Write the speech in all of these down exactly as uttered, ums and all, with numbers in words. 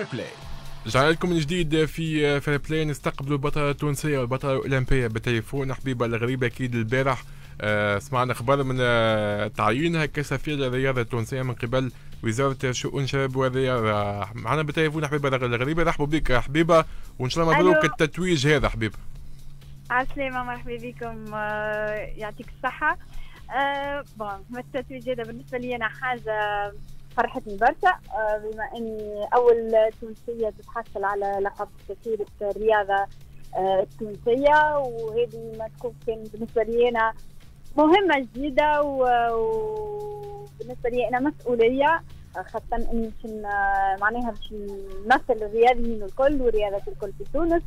فير بلاي. رجعنا لكم من جديد في فير بلاي. نستقبلوا البطلة التونسية والبطلة الأولمبية بالتليفون. حبيبة الغريبة أكيد البارح آه سمعنا أخبار من آه تعيينها كسفير للرياضة التونسية من قبل وزارة شؤون الشباب والرياضة. معنا بالتليفون حبيبة الغريبة. رحبوا بك حبيبة، وإن شاء الله مبروك التتويج هذا حبيبة. عسلامة، مرحبا بكم، آه يعطيك الصحة. آه بون التتويج هذا بالنسبة لي أنا حاجة فرحتني برشا، آه بما اني اول تونسيه تتحصل على لقب سفيره الرياضه آه التونسيه، وهذه ما تكون كان بالنسبه لي انا مهمه جديده، وبالنسبه لي انا مسؤوليه، خاصه اني باش معناها باش نمثل الرياضيين الكل والرياضات الكل في تونس.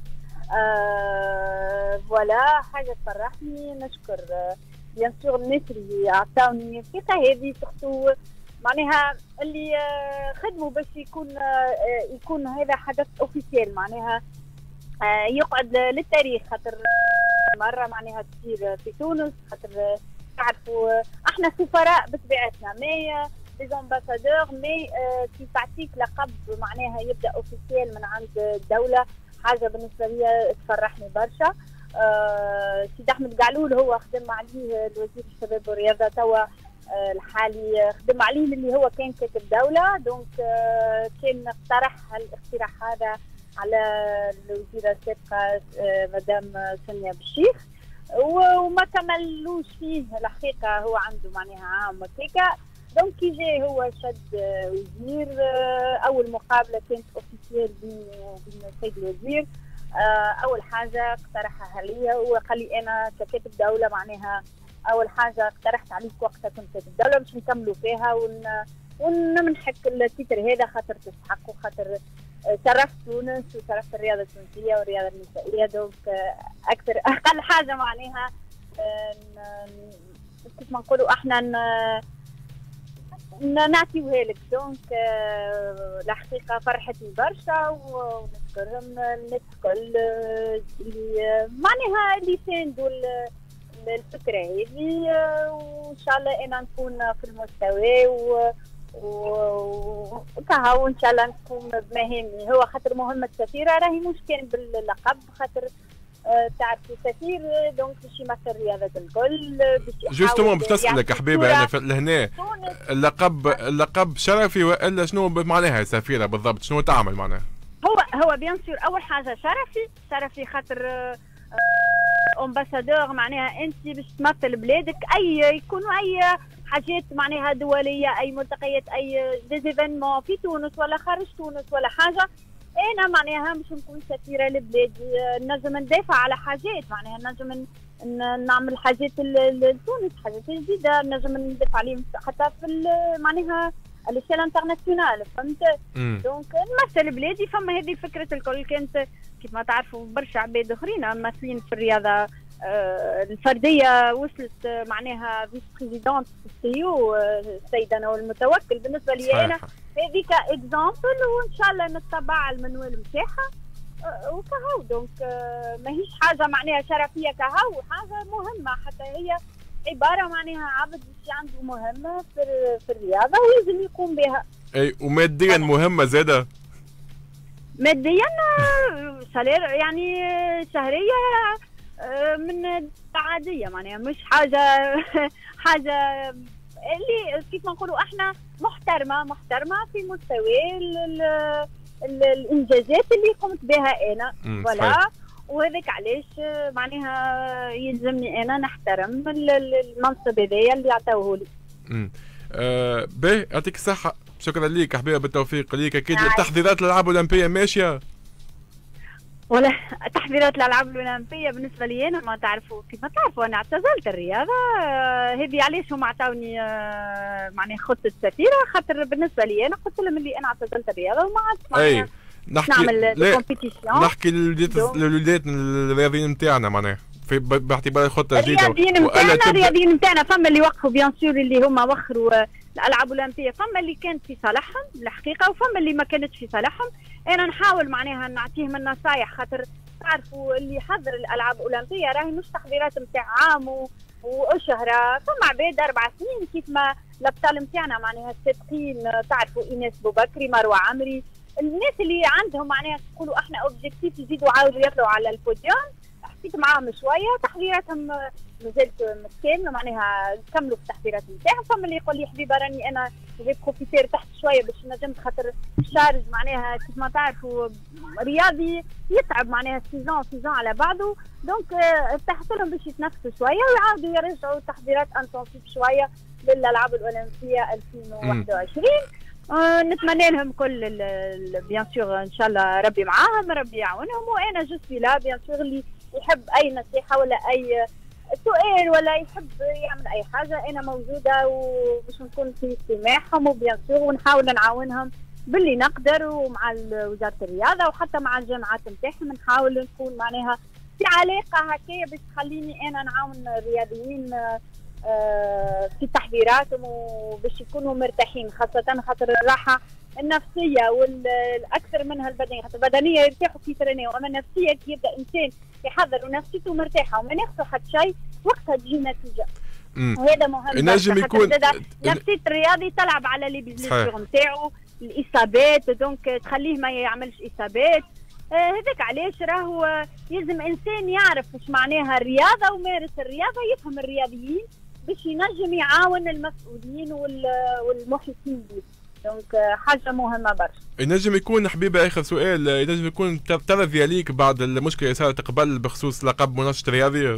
آه فوالا حاجه تفرحني. نشكر بيان سور الناس اللي عطاوني الثقه هذه، سورتو معناها اللي خدموا باش يكون يكون هذا حدث اوفيسيال، معناها يقعد للتاريخ، خاطر مره معناها تصير في تونس، خاطر تعرفوا احنا سفراء بطبيعتنا، مي لي امباسادور، مي كي تعطيك لقب معناها يبدا اوفيسيال من عند الدوله، حاجه بالنسبه لي تفرحني برشا. سيد احمد قعلول هو خدم عليه الوزير الشباب والرياضه توا الحالي، خدم عليه اللي هو كان كاتب دولة، دونك كان اقترح الاقتراح هذا على الوزيرة السابقة مدام سنيا بالشيخ، وما كملوش فيه الحقيقة، هو عنده معناها عام هكاكا، دونك كي جاي هو شد وزير. أول مقابلة كانت اوفيسيال بين السيد الوزير، أول حاجة اقترحها لي هو قال لي أنا ككاتب دولة معناها أول حاجة اقترحت عليك وقتها كنت كاتب الدولة باش نكملوا فيها ون ونمنحك التيتر هذا، خاطر تستحق، وخاطر شرفت تونس وشرفت الرياضة التونسية والرياضة النسائية، دونك أكثر أقل حاجة معناها كيف ما نقولوا احنا نعطيوها لك. دونك الحقيقة فرحتني برشا، ونشكرهم الناس الكل اللي معناها اللي ساندوا الفكرة هذه، وإن شاء الله أنا نكون في المستوى و وكها، وإن شاء الله نكون بمهامي. هو خاطر مهمة سفيرة راهي مش كان باللقب، خاطر تعرفوا سفير دونك باش يمثل الرياضة الكل، باش جوستومون باش نسألك حبيبة أنا لهنا، اللقب اللقب شرفي وإلا شنو معناها سفيرة بالضبط؟ شنو تعمل معناها؟ هو هو بيان سور أول حاجة شرفي شرفي خاطر امباسادور، معناها انت باش تمثل بلادك، اي يكونوا اي حاجات معناها دوليه، اي ملتقيات، اي ديزيفينمون في تونس ولا خارج تونس ولا حاجه، انا معناها باش نكون سفيره لبلادي، نجم ندافع على حاجات، معناها نجم نعمل حاجات لتونس، حاجات جديده نجم ندافع عليهم حتى في معناها الاشياء الانترناسيونال، فهمت؟ دونك نمثل بلادي. فما هذه فكره الكل كانت كيف ما تعرفوا برشا عباد اخرين ممثلين في الرياضه آه الفرديه، وصلت آه معناها فيس بريزيدونت في السيو السيده نوال المتوكل. بالنسبه لي انا هذيك اكزامبل، وان شاء الله نتبع المنوال نتاعها آه وكهو. دونك آه ماهيش حاجه معناها شرفيه كهو، حاجه مهمه، حتى هي عباره معناها عبد عنده مهمه في في الرياضه ولازم يقوم بها. اي وماديا مهمه زاده. ماديا سالير يعني شهريه من عاديه، معناها مش حاجه حاجه اللي كيف ما نقولوا احنا محترمه محترمه في مستوى الانجازات اللي قمت بها انا، ولا وهذاك علاش معناها يلزمني انا نحترم المنصب هذايا اللي عطاوه لي. امم آه باهي، يعطيك الصحه، شكرا ليك حبيبه، بالتوفيق ليك. اكيد تحضيرات الالعاب الاولمبيه ماشيه؟ ولا تحضيرات الالعاب الاولمبيه بالنسبه لي انا ما تعرفوا كيف ما تعرفوا انا اعتزلت الرياضه، هذه علاش هم عطاوني معناها خطه السفيره، خاطر بالنسبه لي انا قلت لهم اللي انا اعتزلت الرياضه وما عادش معناها نحكي نعمل كومبيتيسيون. نحكي للولادات الرياضيين نتاعنا معناها في باعتبار خطه جديده. الرياضيين نتاعنا الرياضيين نتاعنا فما اللي وقفوا بيان سور اللي هم وخروا الالعاب الاولمبيه، فما اللي كانت في صالحهم الحقيقه وفما اللي ما كانتش في صالحهم. انا نحاول معناها نعطيهم النصائح، خاطر تعرفوا اللي حضر الالعاب الاولمبيه راهي مش تحضيرات نتاع عام واشهر، فما عباد اربع سنين كيف ما الابطال نتاعنا معناها السابقين، تعرفوا ايناس بوبكري، مروه عمري، الناس اللي عندهم معناها يقولوا احنا اوبجيكتيف يزيدوا عاودوا يطلعوا على البوديوم، حكيت معاهم شويه، تحضيراتهم مازالت متكامله معناها كملوا في التحضيرات نتاعهم. فما اللي يقول لي حبيبه راني انا جيت بروفيسير تحت شويه باش نجم خاطر الشارج معناها كيف ما تعرفوا رياضي يتعب معناها سيزون سيزون على بعضه، دونك تحت لهم باش يتنفسوا شويه ويعاودوا يرجعوا تحضيرات انتونسيف شويه للالعاب الاولمبيه ألفين وواحد وعشرين. آه نتمنى لهم كل بيان سور ان شاء الله ربي معاهم ربي يعاونهم، وانا جو سوي لا بيان سور اللي يحب اي نصيحه ولا اي سؤال ولا يحب يعمل اي حاجه انا موجوده وباش نكون في استماعهم وبيان سور ونحاول نعاونهم باللي نقدر، ومع وزاره الرياضه وحتى مع الجامعات نتاعهم نحاول نكون معناها في علاقه هكايا باش تخليني انا نعاون الرياضيين في تحضيراتهم وباش يكونوا مرتاحين، خاصه خاطر الراحه النفسيه والاكثر منها البدنيه، خاطر البدنيه يرتاحوا في ترينيو، اما النفسيه كي يبدا انسان يحضر ونفسيته مرتاحه وما ناخذوا حتى شيء وقتها تجي نتيجه. وهذا مهم. ينجم يكون نفسيه الرياضي تلعب على لي بيزنس نتاعو الاصابات، دونك تخليه ما يعملش اصابات. هذاك آه علاش راهو يلزم انسان يعرف ايش معناها الرياضه ومارس الرياضه، يفهم الرياضيين باش ينجم يعاون المسؤولين والمحيطين به، دونك حاجه مهمه برشا. ينجم يكون حبيبه اخر سؤال، ينجم يكون ترى ذلك بعد المشكله اللي صارت قبل بخصوص لقب منشط رياضي؟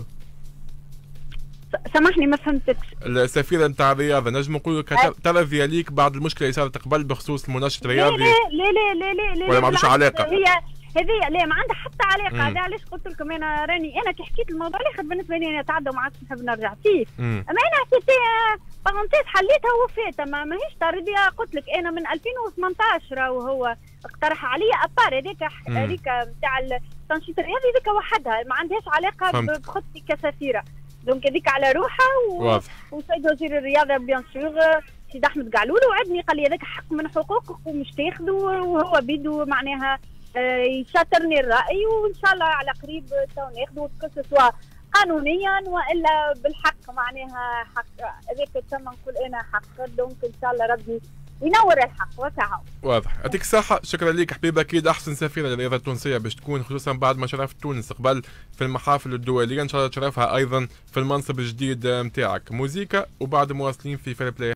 سامحني ما فهمتكش. السفيره نتاع الرياضه نجم نقولوا ترى ذلك بعد المشكله اللي صارت قبل بخصوص المنشط الرياضي؟ لا لا لا لا لا لا ولا ما عندوش علاقه؟ هي هذه لا ما عندها حتى علاقه. هذا علاش قلت لكم انا راني انا كي حكيت الموضوع الاخر بالنسبه لي انا تعدى وما عادش نحب نرجع فيه، اما انا حكيت بارونتيز حليتها وفات، ما ماهيش طرديه. قلت لك انا من ألفين وثمانطاش راهو هو اقترح عليا ابار هذيك هذيك نتاع التنشيط الرياضي هذيك وحدها ما عندهاش علاقه بخطي كسفيره، دونك هذيك على روحها و... وسيد وزير الرياضه بيان سور سيد احمد قعلول وعدني قال لي هذاك حق من حقوقك ومش تاخذه، وهو بيدو معناها يشاطرني الرأي وإن شاء الله على قريب تو ناخذه سواء قانونيا وإلا بالحق معناها حق هذاك تم نقول أنا حق، دونك إن شاء الله ربي ينور الحق وتعاون. واضح، يعطيك الصحة، شكرا لك حبيبة. أكيد أحسن سفيرة للرياضة التونسية باش تكون، خصوصا بعد ما شرفت تونس قبل في المحافل الدولية، إن شاء الله تشرفها أيضا في المنصب الجديد نتاعك. موزيكا وبعد مواصلين في فير بلاي.